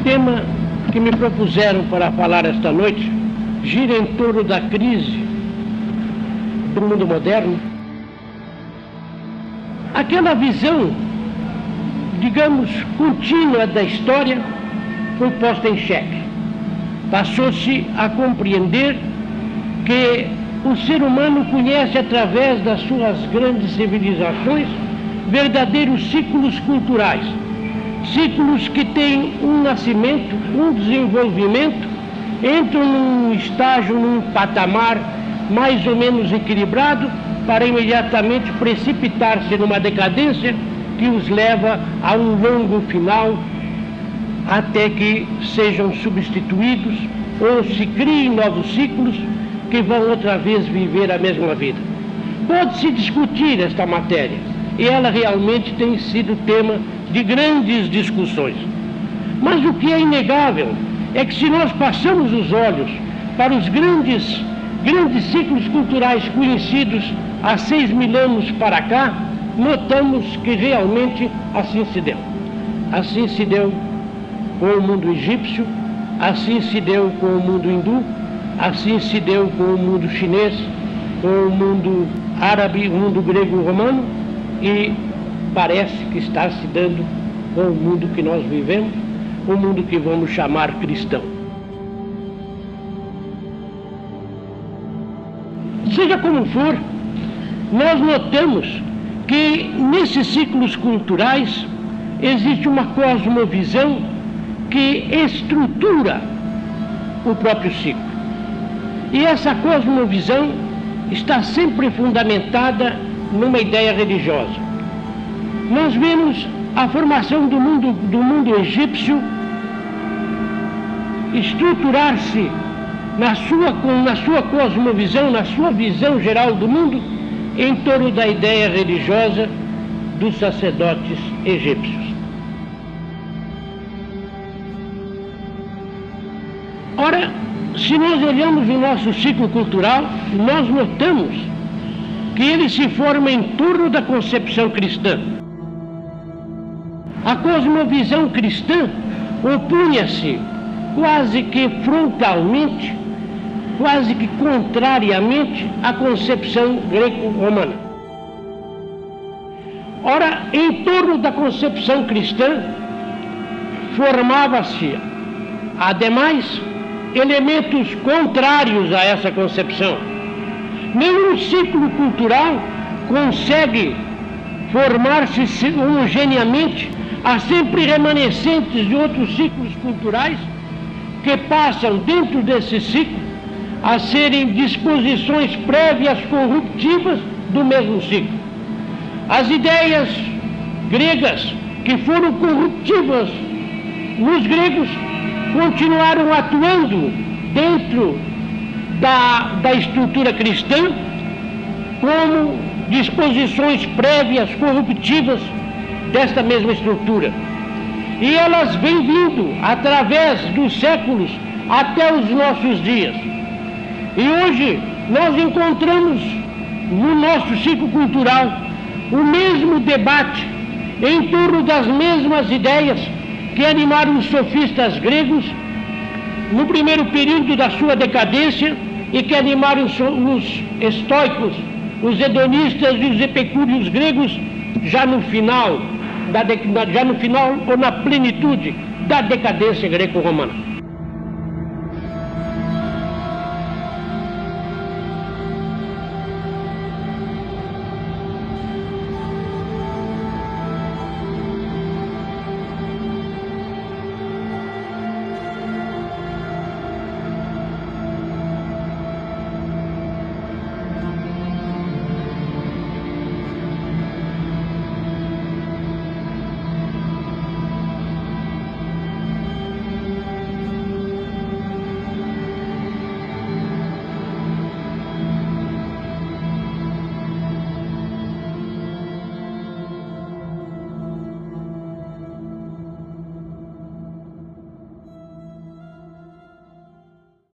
tema que me propuseram para falar esta noite gira em torno da crise do mundo moderno. Aquela visão, digamos, contínua da história foi posta em xeque. Passou-se a compreender que o ser humano conhece, através das suas grandes civilizações, verdadeiros ciclos culturais. Ciclos que têm um nascimento, um desenvolvimento, entram num estágio, num patamar mais ou menos equilibrado, para imediatamente precipitar-se numa decadência que os leva a um longo final, até que sejam substituídos ou se criem novos ciclos que vão outra vez viver a mesma vida. Pode-se discutir esta matéria, e ela realmente tem sido tema de grandes discussões. Mas o que é inegável é que, se nós passamos os olhos para os grandes ciclos culturais conhecidos há 6.000 anos para cá, notamos que realmente assim se deu. Assim se deu com o mundo egípcio, assim se deu com o mundo hindu, assim se deu com o mundo chinês, com o mundo árabe, o mundo grego-romano, e parece que está se dando com o mundo que nós vivemos, o mundo que vamos chamar cristão. Seja como for, nós notamos que nesses ciclos culturais existe uma cosmovisão que estrutura o próprio ciclo. E essa cosmovisão está sempre fundamentada numa ideia religiosa. Nós vemos a formação do mundo egípcio estruturar-se na sua cosmovisão, na sua visão geral do mundo, em torno da ideia religiosa dos sacerdotes egípcios. Ora, se nós olhamos o nosso ciclo cultural, nós notamos que ele se forma em torno da concepção cristã. A cosmovisão cristã opunha-se quase que frontalmente, quase que contrariamente à concepção greco-romana. Ora, em torno da concepção cristã, formava-se, ademais, elementos contrários a essa concepção. Nenhum ciclo cultural consegue formar-se homogeneamente. Há sempre remanescentes de outros ciclos culturais que passam dentro desse ciclo a serem disposições prévias corruptivas do mesmo ciclo. As ideias gregas que foram corruptivas nos gregos continuaram atuando dentro da estrutura cristã como disposições prévias corruptivas desta mesma estrutura. E elas vêm vindo através dos séculos até os nossos dias. E hoje nós encontramos no nosso ciclo cultural o mesmo debate em torno das mesmas ideias que animaram os sofistas gregos no primeiro período da sua decadência e que animaram os estoicos, os hedonistas e os epicúreos gregos já no final ou na plenitude da decadência greco-romana.